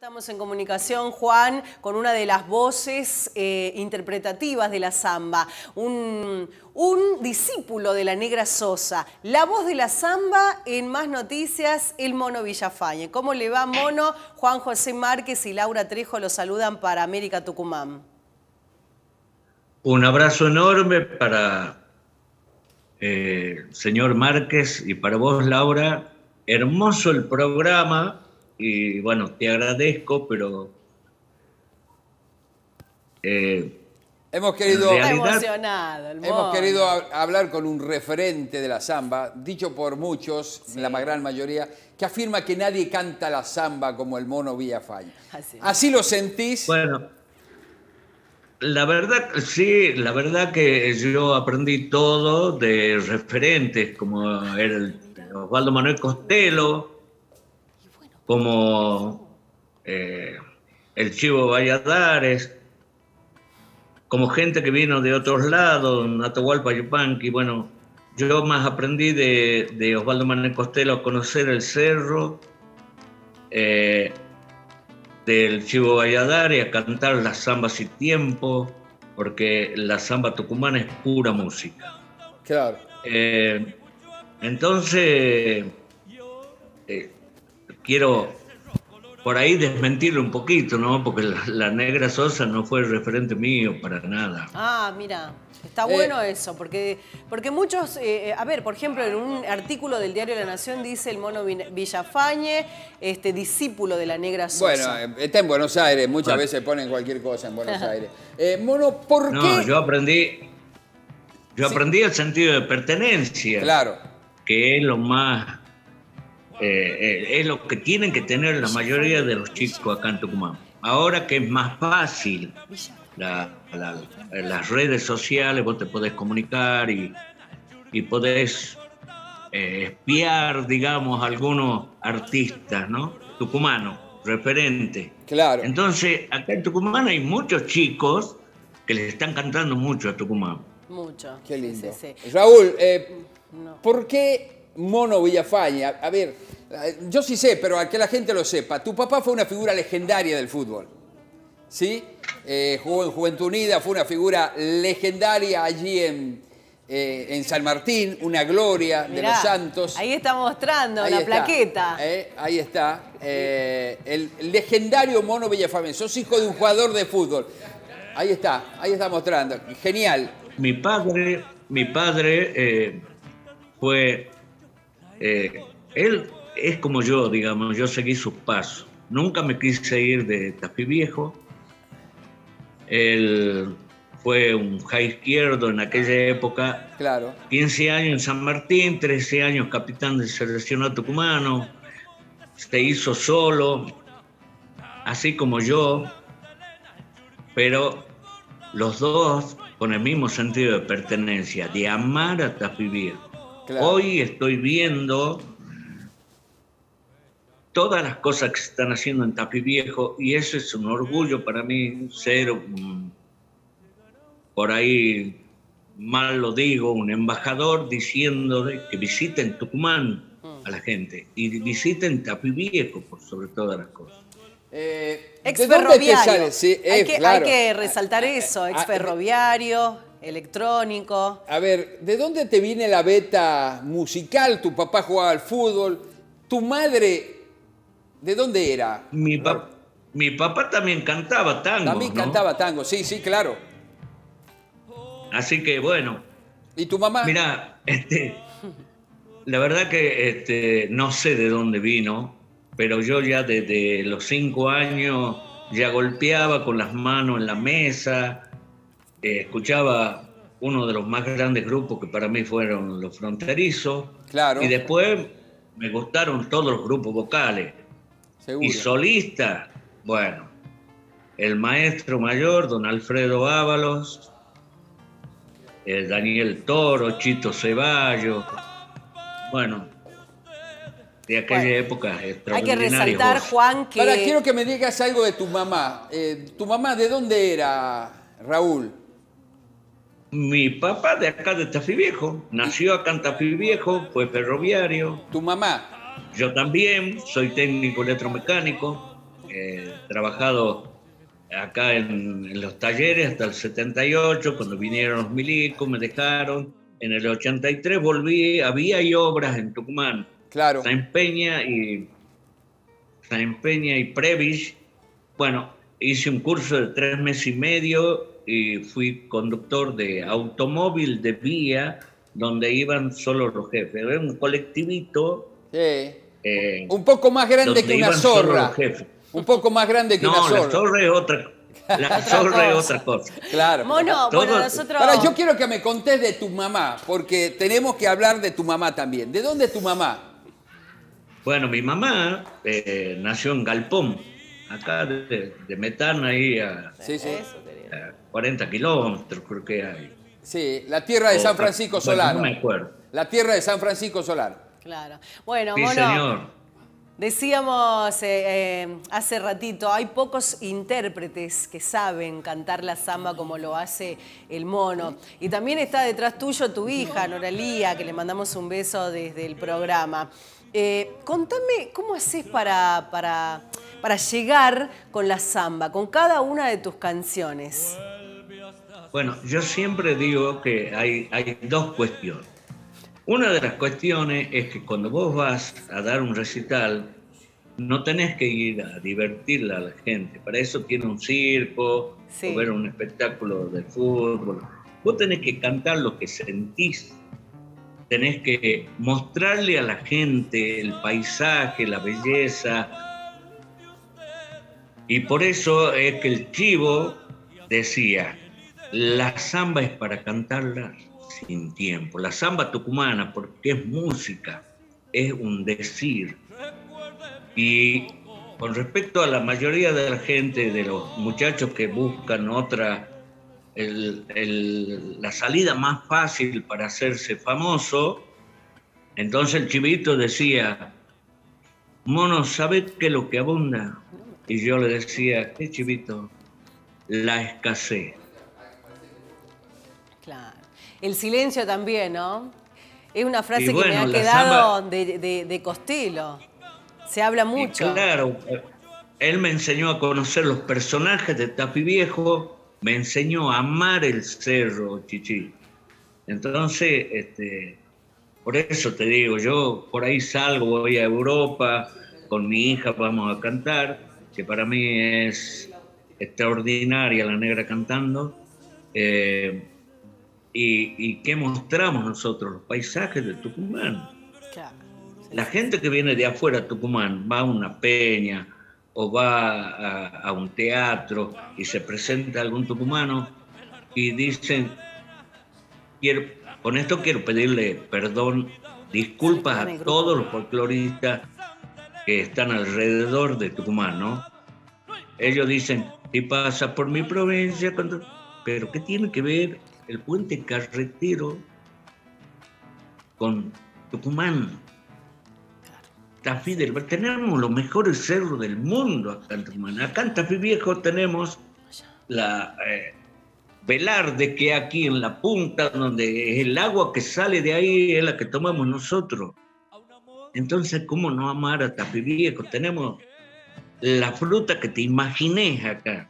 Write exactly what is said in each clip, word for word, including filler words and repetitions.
Estamos en comunicación, Juan, con una de las voces eh, interpretativas de la samba, un, un discípulo de la Negra Sosa, la voz de la samba en Más Noticias, el Mono Villafañe. ¿Cómo le va, Mono? Juan José Márquez y Laura Trejo lo saludan para América Tucumán. Un abrazo enorme para el eh, señor Márquez y para vos, Laura. Hermoso el programa. Y bueno, te agradezco, pero eh, hemos querido, realidad, emocionado, el hemos querido hablar con un referente de la samba, dicho por muchos, sí, la gran mayoría, que afirma que nadie canta la samba como el Mono Villafañe. Así. ¿Así lo sentís? Bueno, la verdad, sí, la verdad que yo aprendí todo de referentes como el Osvaldo Manuel Costello, como eh, el Chivo Valladares, como gente que vino de otros lados, Atahualpa Yupanqui. Bueno, yo más aprendí de, de Osvaldo Manuel Costello a conocer el cerro, eh, del Chivo Valladares, a cantar la samba sin tiempo, porque la samba tucumana es pura música. Claro. Eh, entonces... Eh, quiero por ahí desmentirlo un poquito, ¿no? Porque la, la Negra Sosa no fue el referente mío para nada. Ah, mira, está eh, bueno eso, porque, porque muchos, eh, a ver, por ejemplo, en un artículo del diario La Nación dice el Mono Villafañe, este, discípulo de la Negra Sosa. Bueno, está en Buenos Aires, muchas bueno. veces ponen cualquier cosa en Buenos Aires. Eh, Mono, ¿por no, qué? No, yo aprendí, yo sí. aprendí el sentido de pertenencia. Claro. Que es lo más... Eh, eh, es lo que tienen que tener la mayoría de los chicos acá en Tucumán. Ahora que es más fácil, la, la, las redes sociales, vos te podés comunicar y, y podés eh, espiar, digamos, a algunos artistas, ¿no? Tucumanos, referentes. Claro. Entonces, acá en Tucumán hay muchos chicos que les están cantando mucho a Tucumán. Mucho. Qué lindo. Sí, sí, sí. Raúl, eh, no. ¿por qué Mono Villafañe? A ver, yo sí sé, pero a que la gente lo sepa. Tu papá fue una figura legendaria del fútbol, ¿sí? Eh, jugó en Juventud Unida, fue una figura legendaria allí en, eh, en San Martín, una gloria de Mirá, los Santos. Ahí está mostrando ahí la está, plaqueta. Eh, ahí está. Eh, el legendario Mono Villafañe. Sos hijo de un jugador de fútbol. Ahí está, ahí está mostrando. Genial. Mi padre, mi padre eh, fue... Eh, él es como yo, digamos, yo seguí sus pasos. Nunca me quise ir de Tafí Viejo. Él fue un high izquierdo en aquella época. Claro. quince años en San Martín, trece años capitán del seleccionado tucumano. Se hizo solo, así como yo, pero los dos con el mismo sentido de pertenencia, de amar a Tafí Viejo. Claro. Hoy estoy viendo todas las cosas que se están haciendo en Tafí Viejo y eso es un orgullo para mí ser, um, por ahí mal lo digo, un embajador diciendo que visiten Tucumán a la gente y visiten Tafí Viejo por sobre todas las cosas. Eh, Exferroviario. Sí, eh, hay, que, claro. hay que resaltar eso, exferroviario, electrónico. A ver, ¿de dónde te viene la beta musical? Tu papá jugaba al fútbol. ¿Tu madre de dónde era? Mi, pa mi papá también cantaba tango. También ¿no? cantaba tango, sí, sí, claro. Así que bueno. ¿Y tu mamá? Mira, este, la verdad que este, no sé de dónde vino, pero yo ya desde los cinco años ya golpeaba con las manos en la mesa. Eh, escuchaba uno de los más grandes grupos que para mí fueron Los Fronterizos. Claro. Y después me gustaron todos los grupos vocales. Seguro. Y solistas, bueno, el maestro mayor, don Alfredo Ábalos, el Daniel Toro, Chito Ceballos, bueno, de aquella bueno, época hay que resaltar, Juan, que... Ahora quiero que me digas algo de tu mamá. Eh, ¿Tu mamá de dónde era, Raúl? Mi papá de acá de Tafí Viejo, nació acá en Tafí Viejo, fue ferroviario. ¿Tu mamá? Yo también, soy técnico electromecánico. eh, trabajado acá en, en los talleres hasta el setenta y ocho, cuando vinieron los milicos, me dejaron. En el ochenta y tres volví, había y obras en Tucumán. Claro. San Peña y, San Peña y Previs. Bueno, hice un curso de tres meses y medio y fui conductor de automóvil de vía, donde iban solo los jefes. Era un colectivito. Sí. Eh, un poco más grande que una zorra. Un poco más grande que no, una zorra. No, la zorra es otra, la zorra es otra cosa. Claro. Mono, todo, bueno, nosotros... Ahora, yo quiero que me contés de tu mamá, porque tenemos que hablar de tu mamá también. ¿De dónde es tu mamá? Bueno, mi mamá eh, nació en Galpón, acá de, de Metana, ahí a, sí, sí. a cuarenta kilómetros, creo que hay. Sí, la tierra de o, San Francisco bueno, Solano. No me acuerdo. La tierra de San Francisco Solano. Claro. Bueno, sí, Mono, señor. Decíamos eh, eh, hace ratito, hay pocos intérpretes que saben cantar la samba como lo hace el Mono. Y también está detrás tuyo tu hija, Noralía, que le mandamos un beso desde el programa. Eh, contame, ¿cómo haces para, para, para llegar con la samba, con cada una de tus canciones? Bueno, yo siempre digo que hay, hay dos cuestiones. Una de las cuestiones es que cuando vos vas a dar un recital, no tenés que ir a divertirla a la gente. Para eso tiene un circo, sí, o ver un espectáculo de fútbol. Vos tenés que cantar lo que sentís. Tenés que mostrarle a la gente el paisaje, la belleza. Y por eso es que el Chivo decía, la samba es para cantarla sin tiempo. La samba tucumana, porque es música, es un decir. Y con respecto a la mayoría de la gente, de los muchachos que buscan otra, el, el, la salida más fácil para hacerse famoso, entonces el Chivito decía, Mono, ¿sabes qué es lo que abunda? Y yo le decía, ¿qué, Chivito? La escasez. Claro. El silencio también, ¿no? Es una frase bueno, que me ha quedado samba... de, de, de Costello. Se habla mucho. Y claro, él me enseñó a conocer los personajes de Tapi Viejo, me enseñó a amar el cerro, Chichi. Entonces, este, por eso te digo, yo por ahí salgo, voy a Europa, con mi hija vamos a cantar, que para mí es extraordinaria la negra cantando. Eh, Y, y qué mostramos nosotros, los paisajes de Tucumán. Claro, sí, la sí. gente que viene de afuera a Tucumán va a una peña o va a, a un teatro y se presenta algún tucumano y dicen, quiero, con esto quiero pedirle perdón, disculpas a todos los folcloristas que están alrededor de Tucumán, ¿no? Ellos dicen, si pasa por mi provincia, pero ¿qué tiene que ver el puente carretero con Tucumán? Tafí del... Tenemos los mejores cerros del mundo acá en Tucumán. Acá en Tafí Viejo tenemos la eh, Velarde, que aquí en la punta, donde el agua que sale de ahí es la que tomamos nosotros. Entonces, ¿cómo no amar a Tafí Viejo? Tenemos la fruta que te imagines acá.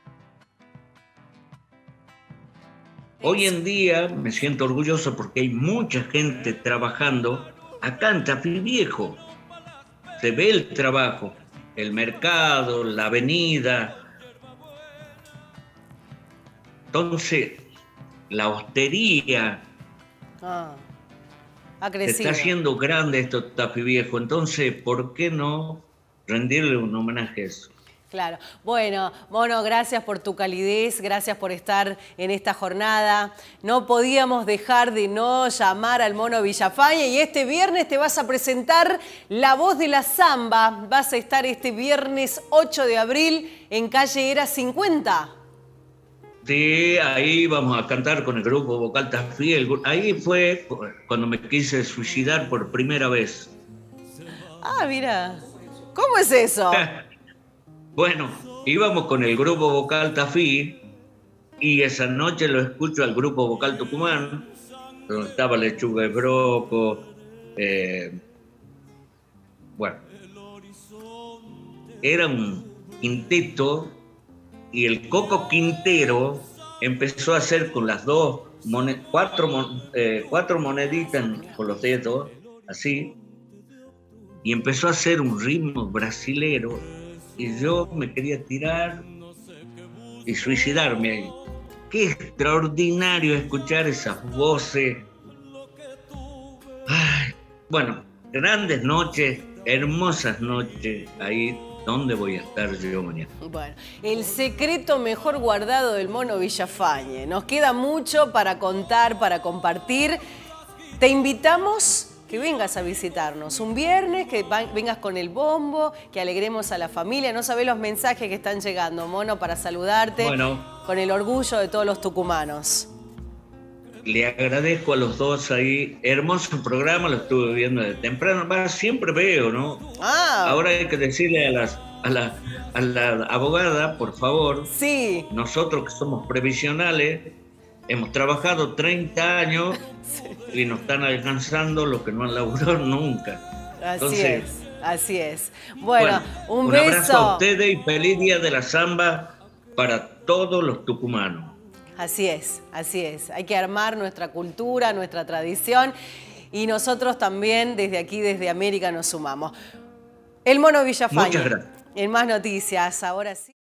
Hoy en día me siento orgulloso porque hay mucha gente trabajando acá en Tafí Viejo. Se ve el trabajo, el mercado, la avenida. Entonces, la hostería ah, ha se crecido. está haciendo grande esto Tafí Viejo. Entonces, ¿por qué no rendirle un homenaje a eso? Claro. Bueno, Mono, gracias por tu calidez, gracias por estar en esta jornada. No podíamos dejar de no llamar al Mono Villafañe y este viernes te vas a presentar La Voz de la Samba. Vas a estar este viernes ocho de abril en calle Era cincuenta. Sí, ahí vamos a cantar con el grupo vocal Tafí. Ahí fue cuando me quise suicidar por primera vez. Ah, mira. ¿Cómo es eso? Bueno, íbamos con el grupo vocal Tafí y esa noche lo escucho al grupo vocal Tucumán, donde estaba Lechuga de Broco, eh, bueno, era un, quinteto y el Coco Quintero empezó a hacer con las dos, moned cuatro, eh, cuatro moneditas con los dedos, así, y empezó a hacer un ritmo brasilero y yo me quería tirar y suicidarme ahí. Qué extraordinario escuchar esas voces. Ay, bueno, grandes noches, hermosas noches ahí. ¿Dónde voy a estar yo mañana? Bueno, el secreto mejor guardado del Mono Villafañe. Nos queda mucho para contar, para compartir. Te invitamos que vengas a visitarnos un viernes, que vengas con el bombo, que alegremos a la familia. No sabés los mensajes que están llegando, Mono, para saludarte. Bueno, con el orgullo de todos los tucumanos. Le agradezco a los dos ahí. Hermoso programa, lo estuve viendo de temprano. Va, siempre veo, ¿no? Ah. Ahora hay que decirle a, las, a, la, a la abogada, por favor. Sí. Nosotros que somos previsionales, hemos trabajado treinta años sí. y nos están alcanzando lo que no han laburado nunca. Así Entonces, es, así es. Bueno, bueno un, un beso. Un abrazo a ustedes y feliz día de la samba para todos los tucumanos. Así es, así es. Hay que armar nuestra cultura, nuestra tradición y nosotros también desde aquí, desde América, nos sumamos. El Mono Villafañe. Muchas gracias. En Más Noticias, ahora sí.